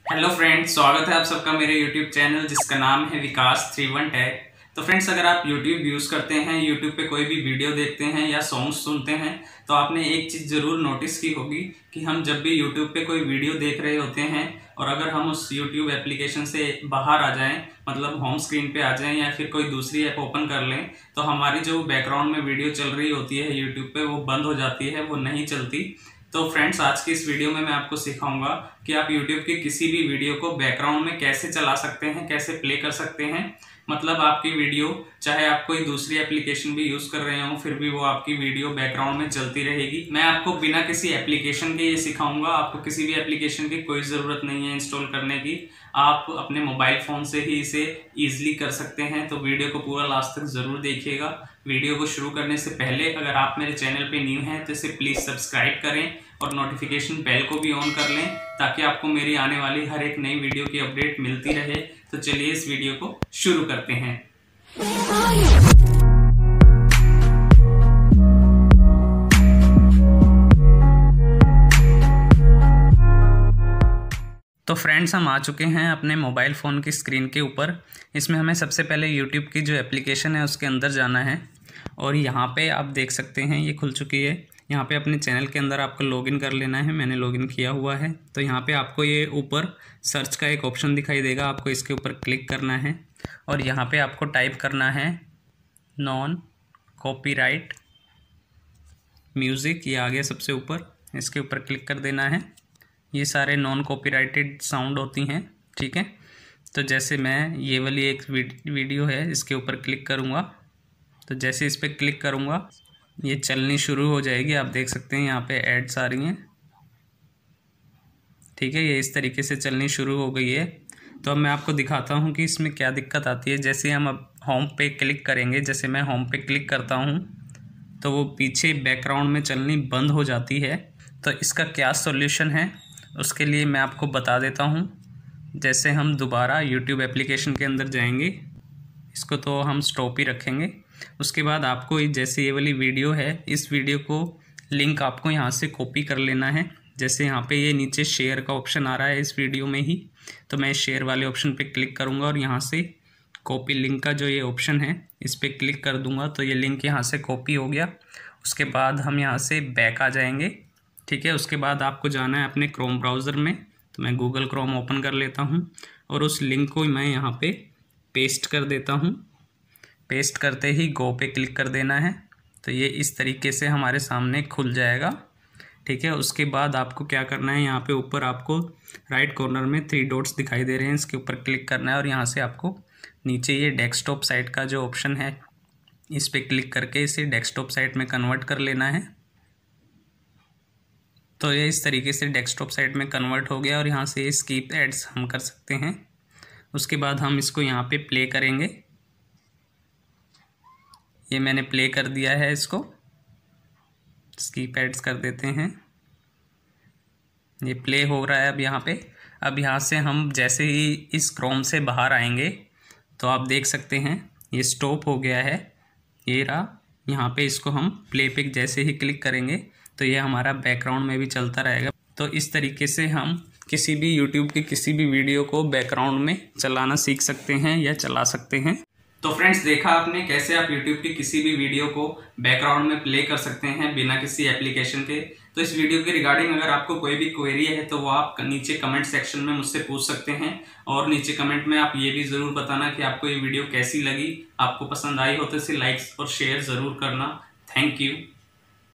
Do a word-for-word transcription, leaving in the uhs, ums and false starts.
Hello friends, स्वागत है आप सबका मेरे यूट्यूब चैनल जिसका नाम है विकास थ्री वन टैग। तो फ्रेंड्स, अगर आप यूट्यूब यूज़ करते हैं, यूट्यूब पे कोई भी वीडियो देखते हैं या सॉन्ग्स सुनते हैं, तो आपने एक चीज़ ज़रूर नोटिस की होगी कि हम जब भी यूट्यूब पे कोई वीडियो देख रहे होते हैं और अगर हम उस यूट्यूब एप्लीकेशन से बाहर आ जाएं, मतलब होम स्क्रीन पे आ जाएं या फिर कोई दूसरी ऐप ओपन कर लें, तो हमारी जो बैकग्राउंड में वीडियो चल रही होती है यूट्यूब पे वो बंद हो जाती है, वो नहीं चलती। तो फ्रेंड्स, आज की इस वीडियो में मैं आपको सिखाऊंगा कि आप YouTube की किसी भी वीडियो को बैकग्राउंड में कैसे चला सकते हैं, कैसे प्ले कर सकते हैं। मतलब आपकी वीडियो, चाहे आप कोई दूसरी एप्लीकेशन भी यूज़ कर रहे हो, फिर भी वो आपकी वीडियो बैकग्राउंड में चलती रहेगी। मैं आपको बिना किसी एप्लीकेशन के ये सिखाऊंगा। आपको किसी भी एप्लीकेशन की कोई ज़रूरत नहीं है इंस्टॉल करने की। आप अपने मोबाइल फ़ोन से ही इसे ईजिली कर सकते हैं। तो वीडियो को पूरा लास्ट तक ज़रूर देखिएगा। वीडियो को शुरू करने से पहले अगर आप मेरे चैनल पे न्यू हैं तो इसे प्लीज़ सब्सक्राइब करें और नोटिफिकेशन बेल को भी ऑन कर लें ताकि आपको मेरी आने वाली हर एक नई वीडियो की अपडेट मिलती रहे। तो चलिए इस वीडियो को शुरू करते हैं। तो फ्रेंड्स, हम आ चुके हैं अपने मोबाइल फ़ोन की स्क्रीन के ऊपर। इसमें हमें सबसे पहले यूट्यूब की जो एप्लीकेशन है उसके अंदर जाना है और यहाँ पे आप देख सकते हैं ये खुल चुकी है। यहाँ पे अपने चैनल के अंदर आपको लॉगिन कर लेना है। मैंने लॉगिन किया हुआ है। तो यहाँ पे आपको ये ऊपर सर्च का एक ऑप्शन दिखाई देगा, आपको इसके ऊपर क्लिक करना है और यहाँ पे आपको टाइप करना है नॉन कॉपीराइट म्यूज़िक। ये आ गया सबसे ऊपर, इसके ऊपर क्लिक कर देना है। ये सारे नॉन कॉपीराइटेड साउंड होती हैं, ठीक है। तो जैसे मैं ये वाली एक वीडियो है, इसके ऊपर क्लिक करूँगा तो जैसे इस पर क्लिक करूँगा ये चलनी शुरू हो जाएगी। आप देख सकते हैं यहाँ पे एड्स आ रही हैं, ठीक है। ये इस तरीके से चलनी शुरू हो गई है। तो अब मैं आपको दिखाता हूँ कि इसमें क्या दिक्कत आती है। जैसे हम अब होम पे क्लिक करेंगे, जैसे मैं होम पे क्लिक करता हूँ तो वो पीछे बैकग्राउंड में चलनी बंद हो जाती है। तो इसका क्या सॉल्यूशन है उसके लिए मैं आपको बता देता हूँ। जैसे हम दोबारा यूट्यूब एप्लीकेशन के अंदर जाएंगे, इसको तो हम स्टॉप ही रखेंगे। उसके बाद आपको जैसे ये वाली वीडियो है, इस वीडियो को लिंक आपको यहाँ से कॉपी कर लेना है। जैसे यहाँ पे ये नीचे शेयर का ऑप्शन आ रहा है इस वीडियो में ही, तो मैं शेयर वाले ऑप्शन पे क्लिक करूँगा और यहाँ से कॉपी लिंक का जो ये ऑप्शन है इस पर क्लिक कर दूँगा। तो ये लिंक यहाँ से कॉपी हो गया। उसके बाद हम यहाँ से बैक आ जाएंगे, ठीक है। उसके बाद आपको जाना है अपने क्रोम ब्राउज़र में। तो मैं गूगल क्रोम ओपन कर लेता हूँ और उस लिंक को मैं यहाँ पे पेस्ट कर देता हूँ। पेस्ट करते ही गो पे क्लिक कर देना है। तो ये इस तरीके से हमारे सामने खुल जाएगा, ठीक है। उसके बाद आपको क्या करना है, यहाँ पे ऊपर आपको राइट कॉर्नर में थ्री डॉट्स दिखाई दे रहे हैं, इसके ऊपर क्लिक करना है और यहाँ से आपको नीचे ये डेस्कटॉप साइट का जो ऑप्शन है इस पर क्लिक करके इसे डेस्कटॉप साइट में कन्वर्ट कर लेना है। तो ये इस तरीके से डेस्कटॉप साइट में कन्वर्ट हो गया और यहाँ से स्किप एड्स हम कर सकते हैं। उसके बाद हम इसको यहाँ पे प्ले करेंगे। ये मैंने प्ले कर दिया है, इसको स्किप एड्स कर देते हैं। ये प्ले हो रहा है अब यहाँ पे। अब यहाँ से हम जैसे ही इस क्रोम से बाहर आएंगे तो आप देख सकते हैं ये स्टॉप हो गया है। ये रहा, यहाँ पे इसको हम प्ले पे जैसे ही क्लिक करेंगे तो ये हमारा बैकग्राउंड में भी चलता रहेगा। तो इस तरीके से हम किसी भी यूट्यूब की किसी भी वीडियो को बैकग्राउंड में चलाना सीख सकते हैं या चला सकते हैं। तो फ्रेंड्स, देखा आपने कैसे आप यूट्यूब की किसी भी वीडियो को बैकग्राउंड में प्ले कर सकते हैं बिना किसी एप्लीकेशन के। तो इस वीडियो के रिगार्डिंग अगर आपको कोई भी क्वेरी है तो वो आप नीचे कमेंट सेक्शन में मुझसे पूछ सकते हैं और नीचे कमेंट में आप ये भी ज़रूर बताना कि आपको ये वीडियो कैसी लगी। आपको पसंद आई हो तो इसे लाइक और शेयर ज़रूर करना। Thank you.